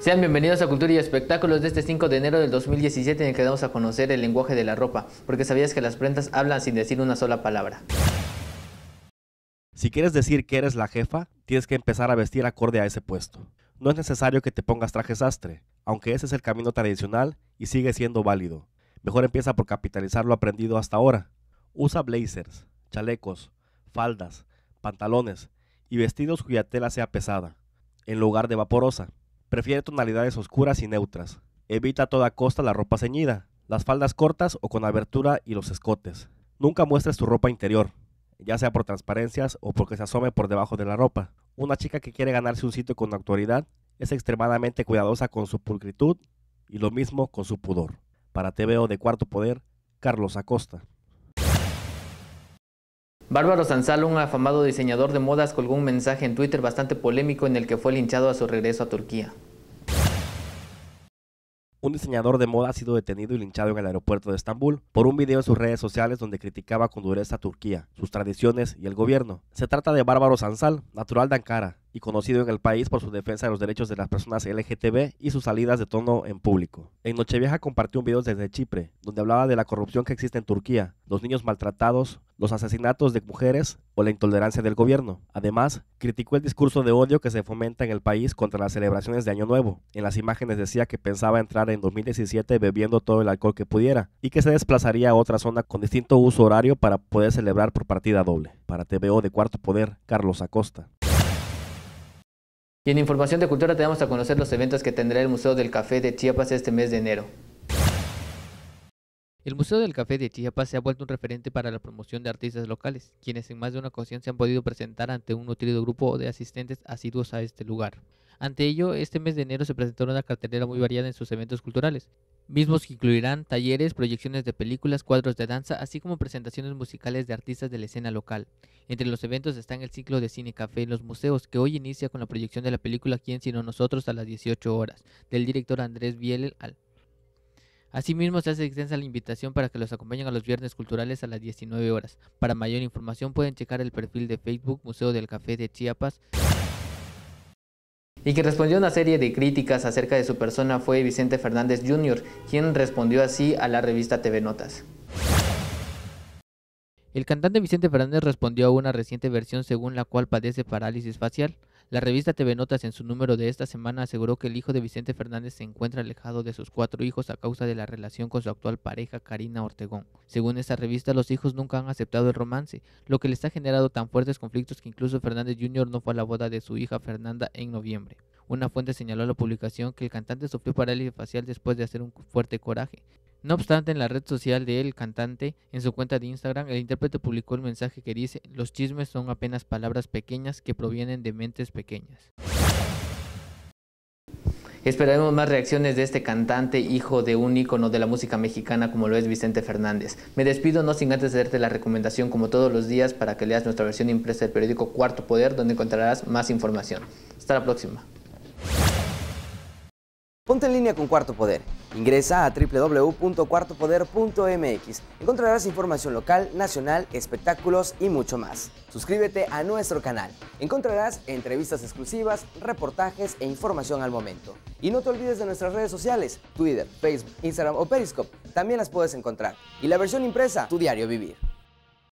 Sean bienvenidos a Cultura y Espectáculos de este 5 de enero del 2017 en el que vamos a conocer el lenguaje de la ropa, porque sabías que las prendas hablan sin decir una sola palabra. Si quieres decir que eres la jefa, tienes que empezar a vestir acorde a ese puesto. No es necesario que te pongas traje sastre, aunque ese es el camino tradicional y sigue siendo válido. Mejor empieza por capitalizar lo aprendido hasta ahora. Usa blazers, chalecos, faldas, pantalones y vestidos cuya tela sea pesada, en lugar de vaporosa. Prefiere tonalidades oscuras y neutras. Evita a toda costa la ropa ceñida, las faldas cortas o con abertura y los escotes. Nunca muestres tu ropa interior, ya sea por transparencias o porque se asome por debajo de la ropa. Una chica que quiere ganarse un sitio con autoridad es extremadamente cuidadosa con su pulcritud y lo mismo con su pudor. Para TVO de Cuarto Poder, Carlos Acosta. Bárbaro Sansal, un afamado diseñador de modas, colgó un mensaje en Twitter bastante polémico en el que fue linchado a su regreso a Turquía. Un diseñador de moda ha sido detenido y linchado en el aeropuerto de Estambul por un video en sus redes sociales donde criticaba con dureza a Turquía, sus tradiciones y el gobierno. Se trata de Bárbaro Sansal, natural de Ankara y conocido en el país por su defensa de los derechos de las personas LGTB y sus salidas de tono en público. En Nochevieja compartió un video desde Chipre, donde hablaba de la corrupción que existe en Turquía, los niños maltratados, los asesinatos de mujeres o la intolerancia del gobierno. Además, criticó el discurso de odio que se fomenta en el país contra las celebraciones de Año Nuevo. En las imágenes decía que pensaba entrar en 2017 bebiendo todo el alcohol que pudiera y que se desplazaría a otra zona con distinto uso horario para poder celebrar por partida doble. Para TVO de Cuarto Poder, Carlos Acosta. Y en información de cultura te damos a conocer los eventos que tendrá el Museo del Café de Chiapas este mes de enero. El Museo del Café de Chiapas se ha vuelto un referente para la promoción de artistas locales, quienes en más de una ocasión se han podido presentar ante un nutrido grupo de asistentes asiduos a este lugar. Ante ello, este mes de enero se presentará una cartelera muy variada en sus eventos culturales, mismos que incluirán talleres, proyecciones de películas, cuadros de danza, así como presentaciones musicales de artistas de la escena local. Entre los eventos están el ciclo de Cine Café en los museos, que hoy inicia con la proyección de la película ¿Quién sino nosotros? A las 18 horas, del director Andrés Bielel. Asimismo, se hace extensa la invitación para que los acompañen a los viernes culturales a las 19 horas. Para mayor información pueden checar el perfil de Facebook Museo del Café de Chiapas. Y quien respondió a una serie de críticas acerca de su persona fue Vicente Fernández Jr., quien respondió así a la revista TV Notas. El cantante Vicente Fernández respondió a una reciente versión según la cual padece parálisis facial. La revista TV Notas en su número de esta semana aseguró que el hijo de Vicente Fernández se encuentra alejado de sus 4 hijos a causa de la relación con su actual pareja Karina Ortegón. Según esta revista, los hijos nunca han aceptado el romance, lo que les ha generado tan fuertes conflictos que incluso Fernández Jr. no fue a la boda de su hija Fernanda en noviembre. Una fuente señaló a la publicación que el cantante sufrió parálisis facial después de hacer un fuerte coraje. No obstante, en la red social del cantante, en su cuenta de Instagram, el intérprete publicó el mensaje que dice: "Los chismes son apenas palabras pequeñas que provienen de mentes pequeñas". Esperaremos más reacciones de este cantante, hijo de un ícono de la música mexicana como lo es Vicente Fernández. Me despido no sin antes darte la recomendación como todos los días para que leas nuestra versión impresa del periódico Cuarto Poder, donde encontrarás más información. Hasta la próxima. Ponte en línea con Cuarto Poder. Ingresa a www.cuartopoder.mx. Encontrarás información local, nacional, espectáculos y mucho más. Suscríbete a nuestro canal. Encontrarás entrevistas exclusivas, reportajes e información al momento. Y no te olvides de nuestras redes sociales, Twitter, Facebook, Instagram o Periscope. También las puedes encontrar. Y la versión impresa, Tu Diario Vivir.